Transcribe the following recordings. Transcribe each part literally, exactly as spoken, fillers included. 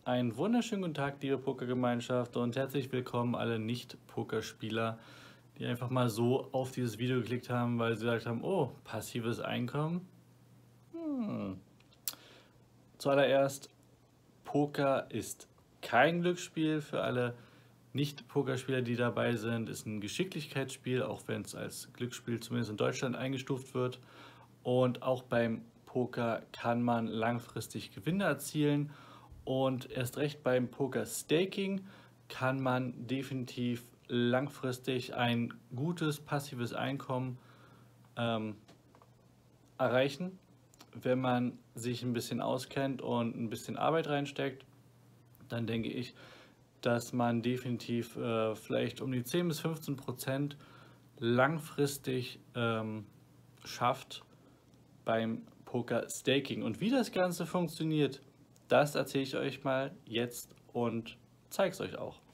Einen wunderschönen guten Tag, liebe Pokergemeinschaft, und herzlich willkommen alle Nicht-Pokerspieler, die einfach mal so auf dieses Video geklickt haben, weil sie gesagt haben, oh, passives Einkommen. Hm. Zuallererst, Poker ist kein Glücksspiel. Für alle Nicht-Pokerspieler, die dabei sind, ist ein Geschicklichkeitsspiel, auch wenn es als Glücksspiel zumindest in Deutschland eingestuft wird. Und auch beim Poker kann man langfristig Gewinne erzielen. Und erst recht beim Poker-Staking kann man definitiv langfristig ein gutes passives Einkommen ähm, erreichen, wenn man sich ein bisschen auskennt und ein bisschen Arbeit reinsteckt. Dann denke ich, dass man definitiv äh, vielleicht um die zehn bis fünfzehn Prozent langfristig ähm, schafft beim Poker-Staking. Und wie das Ganze funktioniert, das erzähle ich euch mal jetzt und zeige es euch auch.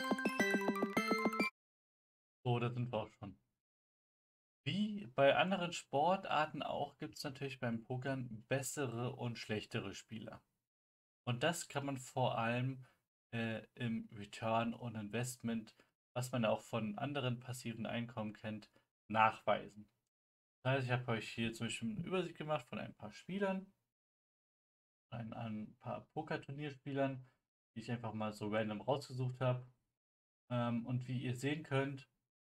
So, da sind wir auch schon. Wie bei anderen Sportarten auch, gibt es natürlich beim Pokern bessere und schlechtere Spieler. Und das kann man vor allem äh, im Return on Investment, was man auch von anderen passiven Einkommen kennt, nachweisen. Das heißt, ich habe euch hier zum Beispiel eine Übersicht gemacht von ein paar Spielern, ein, ein paar Poker-Turnierspielern, die ich einfach mal so random rausgesucht habe. Ähm, und wie ihr sehen könnt,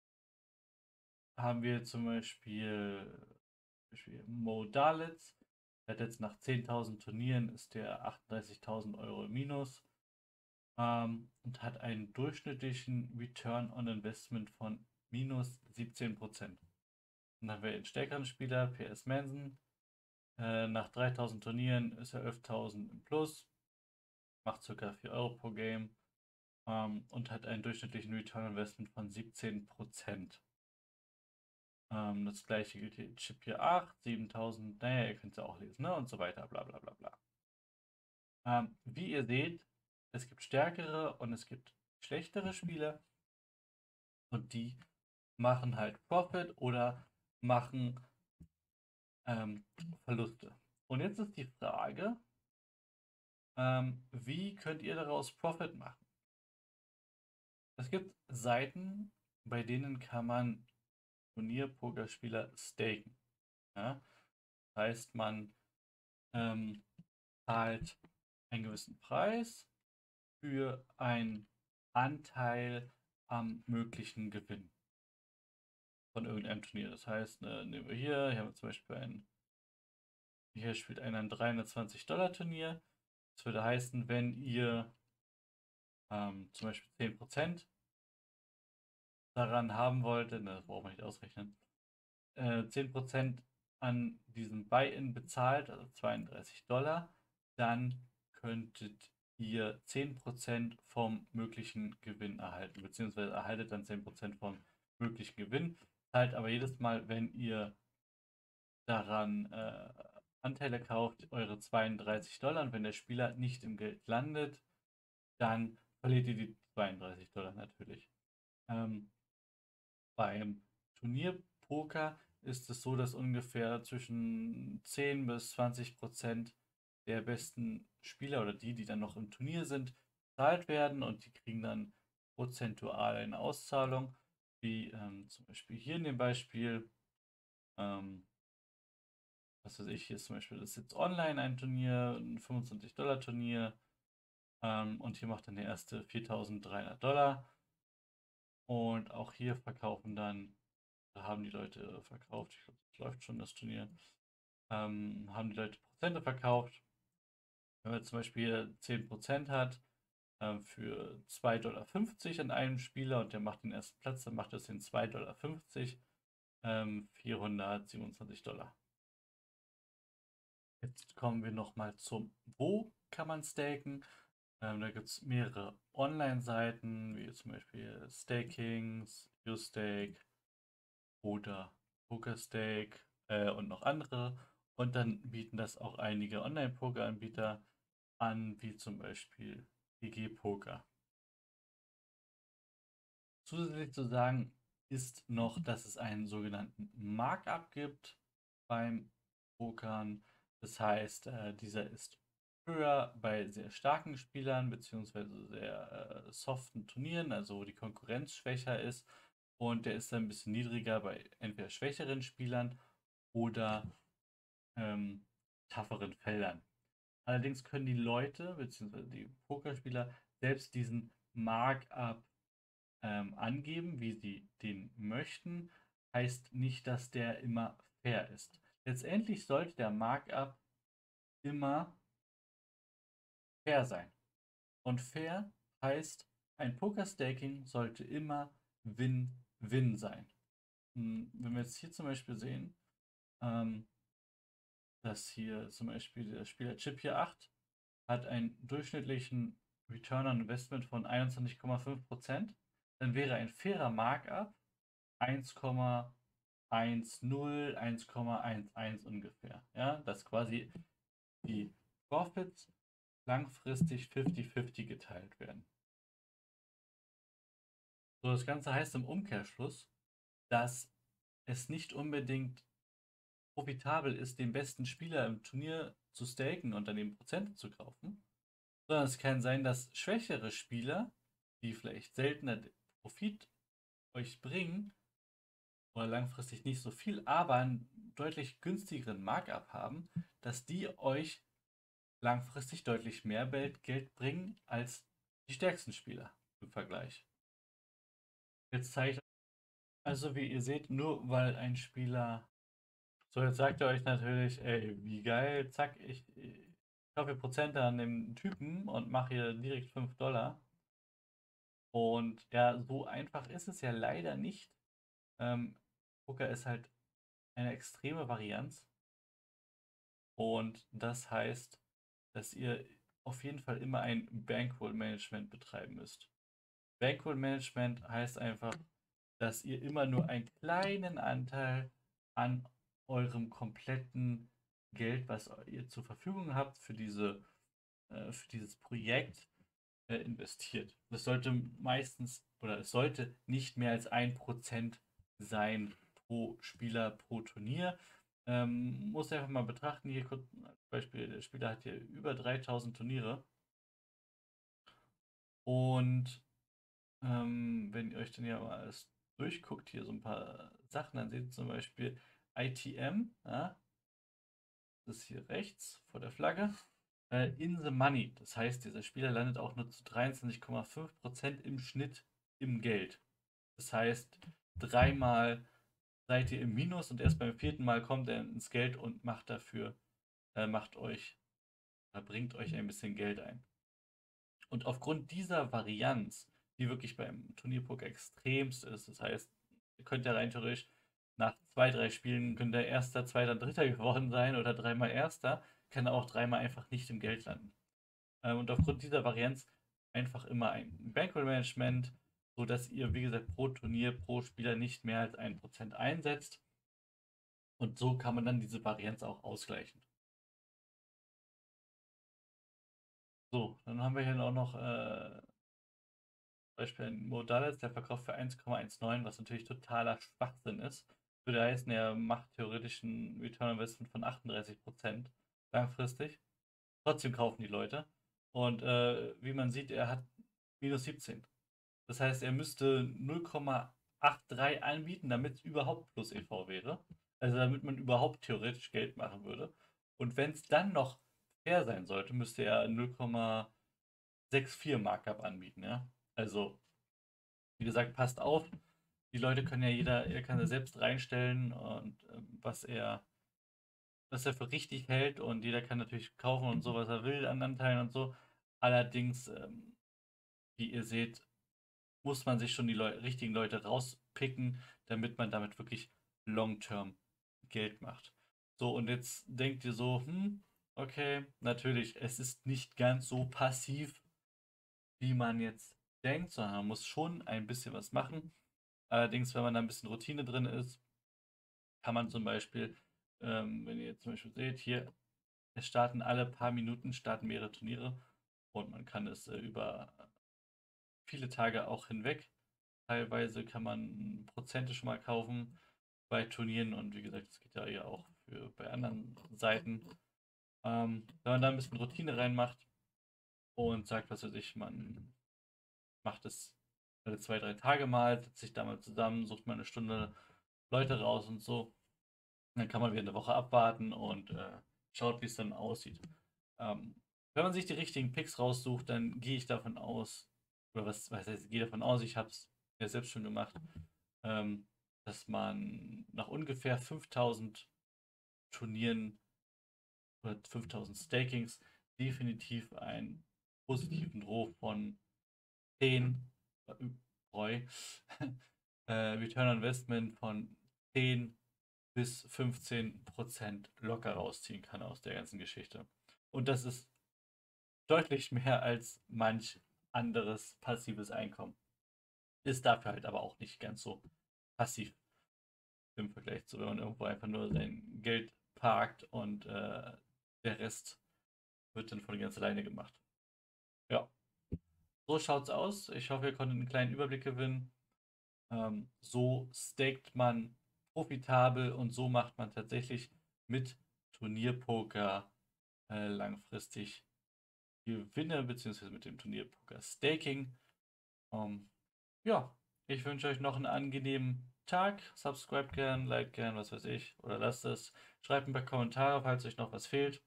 haben wir zum Beispiel, Beispiel Mo Dalitz. Der hat jetzt nach zehntausend Turnieren ist der achtunddreißigtausend Euro im Minus ähm, und hat einen durchschnittlichen Return on Investment von minus siebzehn Prozent. Dann haben wir den stärkeren Spieler, P S Manson. Äh, nach dreitausend Turnieren ist er elftausend im Plus, macht ca. vier Euro pro Game ähm, und hat einen durchschnittlichen Return on Investment von siebzehn Prozent. Ähm, das gleiche gilt hier, Chip hier acht, siebentausend, naja, ihr könnt es ja auch lesen, ne? Und so weiter, bla bla bla bla. Ähm, wie ihr seht, es gibt stärkere und es gibt schlechtere Spieler und die machen halt Profit oder machen ähm, Verluste. Und jetzt ist die Frage, ähm, wie könnt ihr daraus Profit machen? Es gibt Seiten, bei denen kann man Turnierpokerspieler staken. Ja? Das heißt, man ähm, zahlt einen gewissen Preis für einen Anteil am möglichen Gewinn von irgendeinem Turnier. Das heißt, äh, nehmen wir hier, hier haben wir zum Beispiel ein, hier spielt einer ein dreihundertzwanzig Dollar Turnier. Das würde heißen, wenn ihr ähm, zum Beispiel zehn Prozent daran haben wolltet, ne, das braucht man nicht ausrechnen, äh, zehn Prozent an diesem Buy-in bezahlt, also zweiunddreißig Dollar, dann könntet ihr zehn Prozent vom möglichen Gewinn erhalten, beziehungsweise erhaltet dann zehn Prozent vom möglichen Gewinn, zahlt aber jedes Mal, wenn ihr daran äh, Anteile kauft, eure zweiunddreißig Dollar, und wenn der Spieler nicht im Geld landet, dann verliert ihr die zweiunddreißig Dollar natürlich. Ähm, beim Turnierpoker ist es so, dass ungefähr zwischen zehn bis zwanzig Prozent der besten Spieler oder die, die dann noch im Turnier sind, bezahlt werden, und die kriegen dann prozentual eine Auszahlung, wie ähm, zum Beispiel hier in dem Beispiel. Ähm, was weiß ich, hier ist zum Beispiel das ist jetzt online ein Turnier, ein fünfundzwanzig Dollar Turnier, ähm, und hier macht dann der erste viertausenddreihundert Dollar, und auch hier verkaufen dann, da haben die Leute verkauft, ich glaube, das läuft schon das Turnier, ähm, haben die Leute Prozente verkauft. Wenn man zum Beispiel hier zehn Prozent hat, ähm, für zwei Dollar fünfzig an einem Spieler und der macht den ersten Platz, dann macht das den zwei Dollar fünfzig, ähm, vierhundertsiebenundzwanzig Dollar. Jetzt kommen wir nochmal zum, wo kann man staken? Ähm, da gibt es mehrere Online-Seiten, wie zum Beispiel Stakings, YouStake oder PokerStake äh, und noch andere. Und dann bieten das auch einige Online-Poker-Anbieter an, wie zum Beispiel G G Poker. Zusätzlich zu sagen ist noch, dass es einen sogenannten Markup gibt beim Pokern. Das heißt, äh, dieser ist höher bei sehr starken Spielern beziehungsweise sehr äh, soften Turnieren, also wo die Konkurrenz schwächer ist. Und der ist dann ein bisschen niedriger bei entweder schwächeren Spielern oder ähm, tougheren Feldern. Allerdings können die Leute beziehungsweise die Pokerspieler selbst diesen Markup ähm, angeben, wie sie den möchten. Heißt nicht, dass der immer fair ist. Letztendlich sollte der Markup immer fair sein. Und fair heißt, ein Poker-Staking sollte immer Win-Win sein. Hm, Wenn wir jetzt hier zum Beispiel sehen, ähm, dass hier zum Beispiel der Spieler Chip hier acht hat einen durchschnittlichen Return on Investment von einundzwanzig Komma fünf Prozent, dann wäre ein fairer Markup eins Komma null, eins Komma elf ungefähr. Ja, dass quasi die Profits langfristig fünfzig fünfzig geteilt werden. So, das Ganze heißt im Umkehrschluss, dass es nicht unbedingt profitabel ist, den besten Spieler im Turnier zu staken und dann eben Prozente zu kaufen, sondern es kann sein, dass schwächere Spieler, die vielleicht seltener Profit euch bringen oder langfristig nicht so viel, aber einen deutlich günstigeren Markup haben, dass die euch langfristig deutlich mehr Geld bringen als die stärksten Spieler im Vergleich. Jetzt zeige ich also, wie ihr seht, nur weil ein Spieler. So, jetzt sagt ihr euch natürlich, ey, wie geil, zack, ich, ich kaufe Prozente an dem Typen und mache hier direkt fünf Dollar. Und ja, so einfach ist es ja leider nicht. Ähm, Poker ist halt eine extreme Varianz. Und das heißt, dass ihr auf jeden Fall immer ein Bankroll-Management betreiben müsst. Bankroll-Management heißt einfach, dass ihr immer nur einen kleinen Anteil an eurem kompletten Geld, was ihr zur Verfügung habt für, diese, äh, für dieses Projekt, äh, investiert. Das sollte meistens oder es sollte nicht mehr als ein Prozent sein pro Spieler pro Turnier. Ähm, muss einfach mal betrachten, hier als Beispiel, der Spieler hat hier über dreitausend Turniere und ähm, wenn ihr euch dann ja mal alles durchguckt, hier so ein paar Sachen, dann seht ihr zum Beispiel I T M, ja, das ist hier rechts vor der Flagge, äh, in the money. Das heißt, dieser Spieler landet auch nur zu dreiundzwanzig Komma fünf Prozent im Schnitt im Geld. Das heißt, dreimal seid ihr im Minus und erst beim vierten Mal kommt er ins Geld und macht dafür, äh, macht euch, äh, bringt euch ein bisschen Geld ein. Und aufgrund dieser Varianz, die wirklich beim Turnierpoker extremst ist, das heißt, ihr könnt ja rein theoretisch nach zwei, drei Spielen könnt ihr Erster, Zweiter, Dritter geworden sein oder dreimal Erster, kann auch dreimal einfach nicht im Geld landen. Ähm, und aufgrund dieser Varianz einfach immer ein Bankroll-Management, sodass ihr, wie gesagt, pro Turnier, pro Spieler nicht mehr als ein Prozent einsetzt. Und so kann man dann diese Varianz auch ausgleichen. So, dann haben wir hier auch noch äh, Beispiel ein Modales, der verkauft für eins Komma neunzehn, was natürlich totaler Schwachsinn ist. Würde heißen, er macht theoretisch ein Return on Investment von achtunddreißig Prozent langfristig. Trotzdem kaufen die Leute. Und äh, wie man sieht, er hat minus siebzehn. Das heißt, er müsste null Komma dreiundachtzig anbieten, damit es überhaupt plus E V wäre. Also damit man überhaupt theoretisch Geld machen würde. Und wenn es dann noch fair sein sollte, müsste er null Komma vierundsechzig Markup anbieten. Ja? Also, wie gesagt, passt auf. Die Leute können ja jeder, er kann ja selbst reinstellen und ähm, was er, was er für richtig hält und jeder kann natürlich kaufen und so, was er will an Anteilen und so. Allerdings, ähm, wie ihr seht, muss man sich schon die Leu richtigen Leute rauspicken, damit man damit wirklich long-term Geld macht. So, und jetzt denkt ihr so, hm, okay, natürlich, es ist nicht ganz so passiv, wie man jetzt denkt, sondern man muss schon ein bisschen was machen. Allerdings, wenn man da ein bisschen Routine drin ist, kann man zum Beispiel, ähm, wenn ihr jetzt zum Beispiel seht, hier, es starten alle paar Minuten starten mehrere Turniere und man kann es äh, über viele Tage auch hinweg. Teilweise kann man Prozente schon mal kaufen bei Turnieren und wie gesagt, das geht ja auch für bei anderen Seiten. Ähm, wenn man da ein bisschen Routine reinmacht und sagt, was weiß ich, man macht es alle zwei, drei Tage mal, setzt sich da mal zusammen, sucht mal eine Stunde Leute raus und so. Dann kann man wieder eine Woche abwarten und äh, schaut, wie es dann aussieht. Ähm, wenn man sich die richtigen Picks raussucht, dann gehe ich davon aus, oder was, was heißt, ich gehe davon aus, ich habe es ja selbst schon gemacht, ähm, dass man nach ungefähr fünftausend Turnieren oder fünftausend Stakings definitiv einen positiven Roh von zehn äh, Roy, äh, Return on Investment von zehn bis fünfzehn Prozent locker rausziehen kann aus der ganzen Geschichte. Und das ist deutlich mehr als manch anderes passives Einkommen. Ist dafür halt aber auch nicht ganz so passiv im Vergleich zu, wenn man irgendwo einfach nur sein Geld parkt und äh, der Rest wird dann von ganz alleine gemacht. Ja, so schaut's aus. Ich hoffe, ihr konntet einen kleinen Überblick gewinnen. Ähm, so staked man profitabel und so macht man tatsächlich mit Turnierpoker äh, langfristig Gewinne, beziehungsweise mit dem Turnierpoker Staking. Ähm, ja, ich wünsche euch noch einen angenehmen Tag. Subscribe gern, like gern, was weiß ich. Oder lasst es. Schreibt ein paar Kommentare, falls euch noch was fehlt.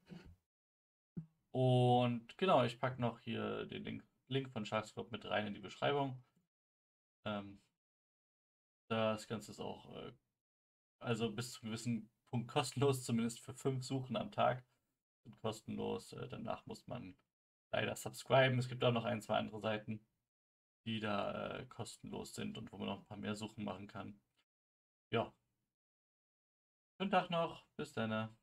Und genau, ich packe noch hier den Link, Link von Sharks Club mit rein in die Beschreibung. Ähm, das Ganze ist auch, äh, also bis zu einem gewissen Punkt kostenlos, zumindest für fünf Suchen am Tag. Sind kostenlos. Äh, danach muss man leider subscriben. Es gibt auch noch ein, zwei andere Seiten, die da äh, kostenlos sind und wo man noch ein paar mehr Suchen machen kann. Ja, schönen Tag noch. Bis dann.